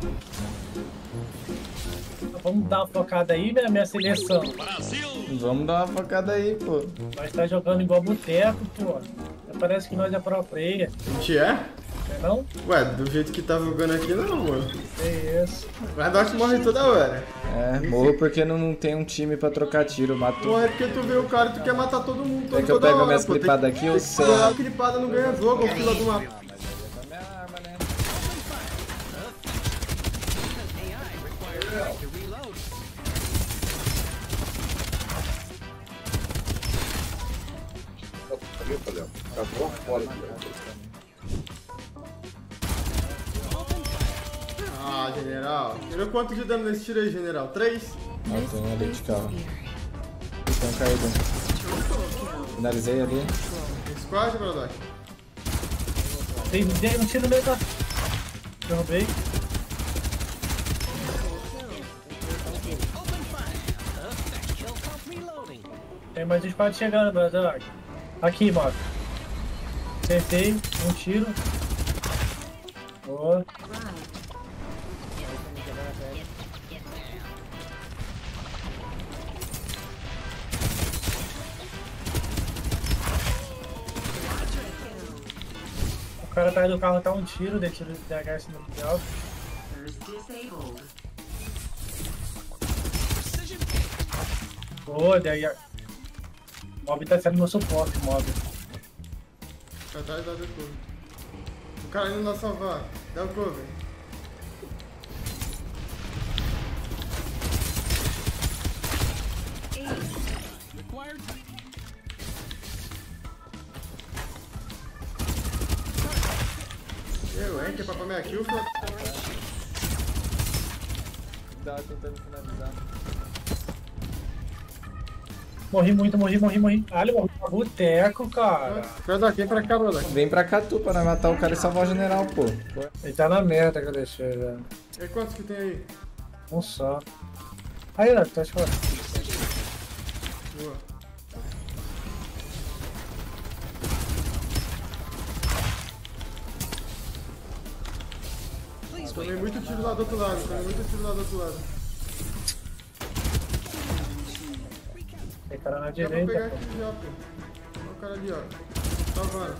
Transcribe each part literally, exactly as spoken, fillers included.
Vamos dar uma focada aí, né, minha seleção? Brasil! Vamos dar uma focada aí, pô. Nós tá jogando igual boteco, pô. Parece que nós é pro player. A gente é? Não é não? Ué, do jeito que tá jogando aqui, não, mano. É isso. Mas Doc morre toda hora. É, morro porque não, não tem um time pra trocar tiro, mato. Morre porque tu vê o cara e tu quer matar todo mundo todo, É que eu toda pego hora, minhas pô. clipadas aqui, eu Tem sei. que pegar a clipada, não ganha jogo, o fila do mapa. Minha arma, né? Ah, general. Tirou quanto de dano nesse tiro aí, general? Três? Ó, tem um ali de carro. Tem um caído. Finalizei ali. Squad, Brodoc. Tem tem um tiro no meio da... Derrubei. Tem mais um squad chegando, Brasil. Aqui, Marco. Acertei. Um tiro. Boa. O cara atrás do carro tá um tiro, dei tiro de D H S no mundial. Boa, D H. O mob tá sendo meu suporte, mob. Atrás da cover. O cara indo lá salvar. Dá o cover. Eu, hein? Que é pra minha kill, filho. Dá tentando finalizar. Morri muito, morri, morri, morri. Ah, ele morreu pra boteco, cara. Brodoc, vem pra cá, Brodoc. Vem pra cá tu pra nós matar o cara e salvar o general, pô. Ele tá na merda que eu deixei, velho. E quantos que tem aí? Um só. Aí, né? Tá achando. Boa. Tomei muito tiro lá do outro lado, tomei muito tiro lá do outro lado. Tem cara na Já vou pegar direita, pô. aqui já, pô. Olha o cara ali, ó. Salvando.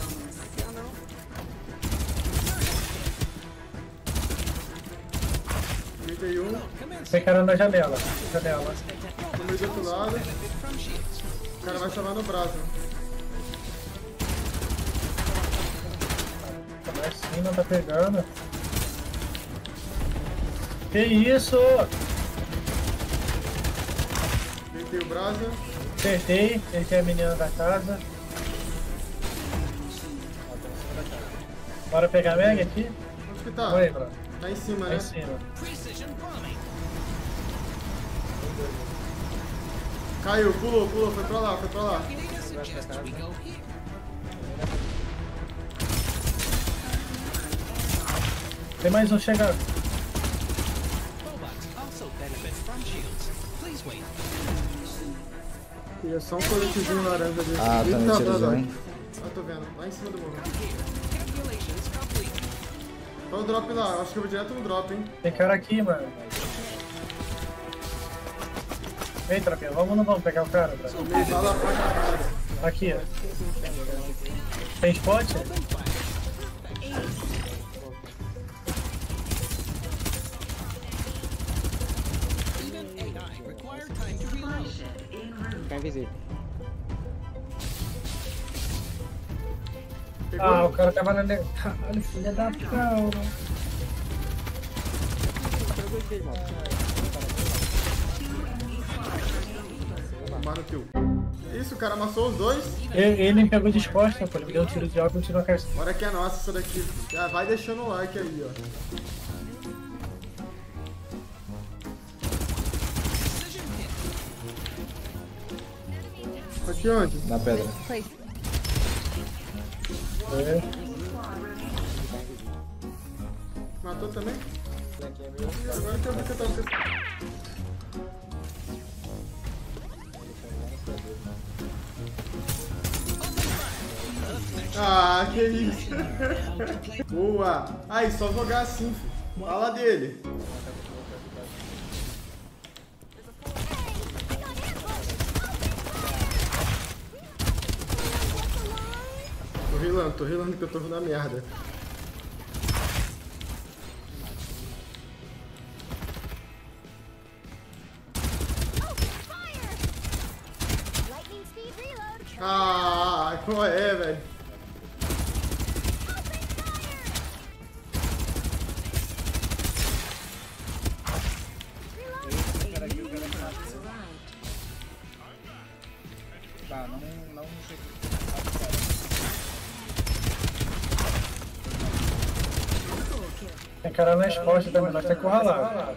trinta e um. Tem cara na janela. Janela. Tomei do outro lado. O cara vai salvar no braço. Tá mais sim, não tá pegando. Que isso? Deitei o brasa. Acertei, acertei a menina da casa. Bora pegar a Meg aqui? Onde que tá? Oi, bro. Tá em cima, Tá né? em cima. Caiu, pulou, pulou, foi pra lá, foi pra lá. Tem mais um chegando. E é só um coletivinho laranja desse. Ah, tá Eita, no Brodoc. tirozão. Ah, tô vendo. Lá em cima do morro. Olha o drop lá. Acho que eu vou direto no drop, hein. Tem cara aqui, mano. Ei, Trapinha, vamos ou não vamos pegar o cara, bro? Tomei bala pra caralho. Aqui, ó. Tem spot? Ficar invisível. Pegou? Ah, o cara tava na... ne- Caralho, filha da calma. Tomaram kill. Isso, o cara amassou os dois. Ele, ele me pegou de costas, pô. Ele me deu um tiro de óculos e tirou a cabeça. Bora que é nossa essa daqui. Já vai deixando o like aí, ó. Aqui onde? Na pedra. É. Matou também? Agora que eu vi que eu tava pensando. Ah, que isso. Boa. Aí, só jogar assim, filho. Fala dele. Tô rilando, tô rilando que eu tô na merda. Ah, qual é, velho? Tá, não, não sei. Tem cara nas costas também, nós tá encurralado.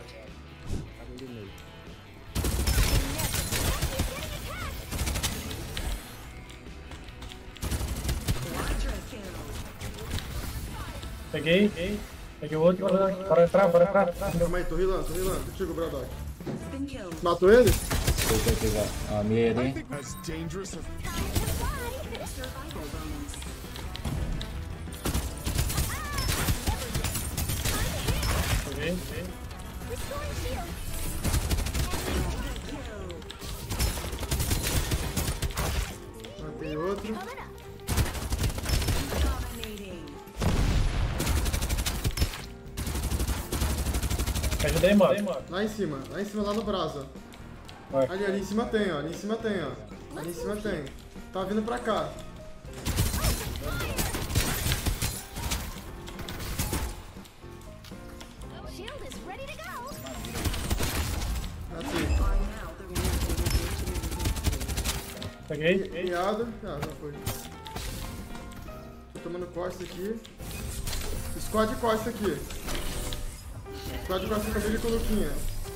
Peguei, peguei. Peguei o outro, bora entrar, bora entrar. Calma aí, tô rilando, tô rilando. Contigo, Braddock. Matou ele? Vou pegar a mira, hein? Peguei, peguei. Matei outro. Me ajuda aí, mano. Lá em cima, lá em cima, lá no braço, ó. Vai. Ali, ali em cima tem, ó. Ali em cima tem, ó. Ali em cima tem. Tá vindo pra cá. Assim. Peguei. Miado. Ah, já foi. Tô tomando costa aqui. Squad costa aqui. Squad costa comigo e com o Luquinha.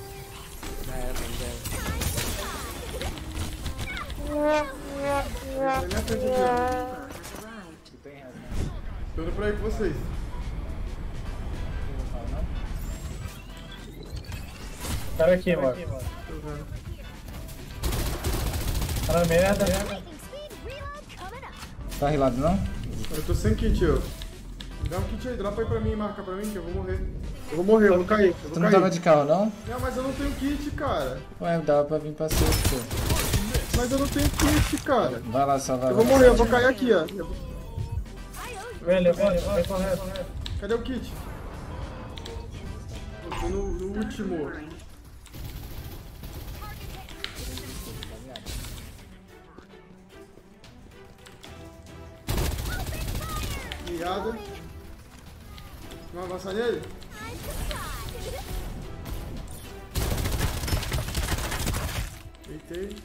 Na minha frente aqui. Tô indo pra aí com vocês. Cara aqui, mano. Tô vendo. Tá na merda. Tá rilado não? Eu tô sem kit, eu. Dá um kit aí, dropa aí pra mim e marca pra mim que eu vou morrer. Eu vou morrer, eu vou cair. Eu vou Tu não cair. tava de carro não? Não, mas eu não tenho kit, cara. Ué, dava pra vir pra sexta. Mas eu não tenho kit, cara. Vai lá, só vai Eu lá. vou morrer, eu vou cair aqui, ó. Eu vou- Vem, levanta, vai correndo. Cadê o kit? Eu tô no, no último. Miada. Vamos avançar nele? Deitei.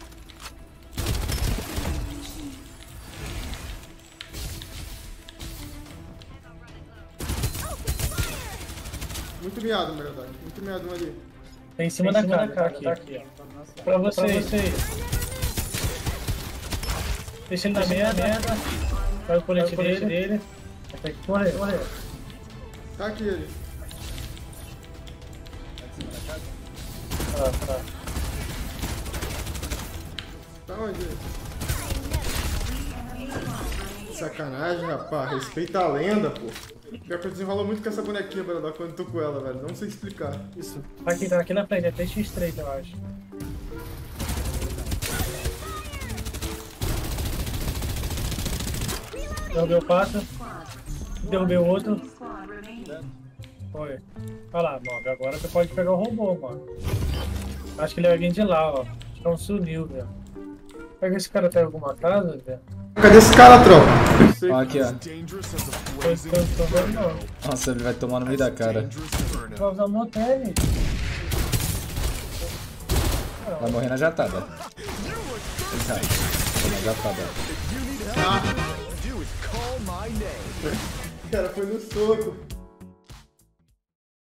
Muito miado, na verdade. Muito miado um ali. Tem em cima da cara, tá aqui. Pra vocês. Deixa ele na merda. Vai o colete dele. Tem que correr, correr. Tá aqui ele. Tá, tá. Tá onde ele? Sacanagem, rapaz. Respeita a lenda, pô. Pior que eu desenrolo muito com essa bonequinha, Braddock, quando eu tô com ela, velho. Não sei explicar. Isso. Tá aqui, tá aqui na frente, é T X três, eu acho. Derrubei o pato. Derrubei o outro. Foi. Olha lá, Mob. Agora você pode pegar o robô, mano. Acho que ele é alguém de lá, ó. Acho que é um sunil, velho. Pega esse cara até alguma casa, velho. Cadê esse cara, tropa? Ó, aqui, ó. Tô, tô, tô vendo não. Nossa, ele vai tomar no meio da cara. Vai usar motel. Vai morrer na jatada. Ele cai. Vai na jatada. O cara foi no soco.